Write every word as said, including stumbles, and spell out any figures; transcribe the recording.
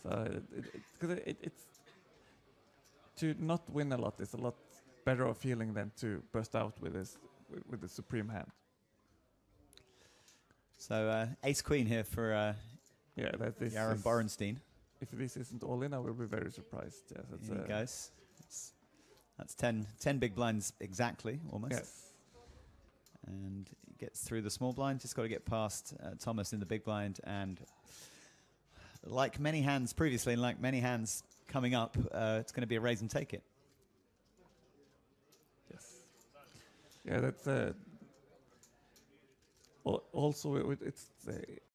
So it, it, cause it, it, it's to not win a lot is a lot better of feeling than to burst out with this with, with the supreme hand. So uh, ace queen here for uh, yeah, that this Yaron Borenstein. If this isn't all in, I will be very surprised. Yes, that's Here he uh, goes. That's, that's ten, ten big blinds exactly, almost. Yes. And he gets through the small blind. Just got to get past uh, Thomas in the big blind. And like many hands previously, and like many hands coming up, uh, it's going to be a raise and take it. Yes. Yeah, that's uh, al- also it, it's uh,